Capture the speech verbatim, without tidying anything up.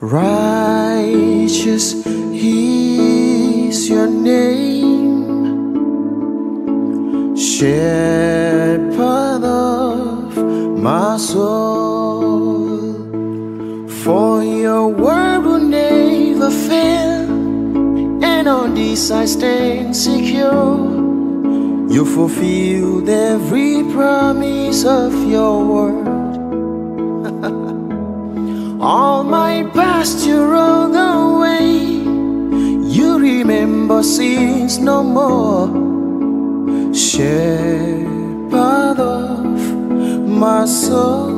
Righteous is your name, Shepherd of my soul. For your word will never fail, and on this I stand secure. You fulfilled every promise of your word. All my past you rolled away. You remember sins no more. Shepherd of my soul.